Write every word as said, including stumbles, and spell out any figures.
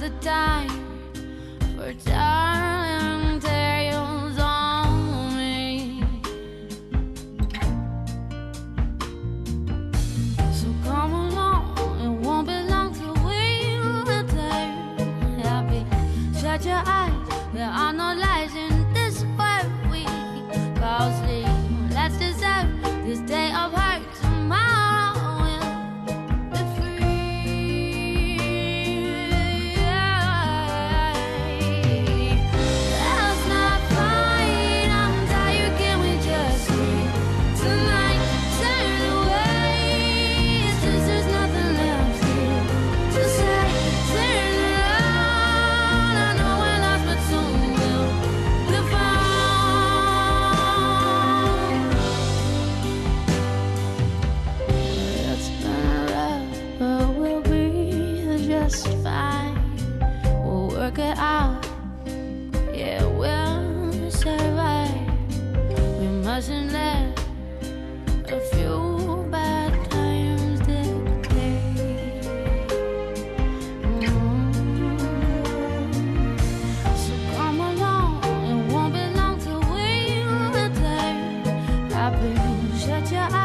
good time for telling tales on me. So come along, it won't be long till we're there. Happy, shut your eyes, there are no lies in this world. We fall asleep, let's deserve this day of hurt. Tomorrow we'll be free. Let's not fight, I'm tired, can we just sleep tonight? Turn away, it's just there's nothing left here to say. Turn around, I know we're lost, but soon we'll be found. It's been rough, but we'll breathe just fine. We'll work it out, yeah, we'll survive. We mustn't let a few bad times dictate. Mm. So come along, it won't be long till we're there. Happy, shut your eyes.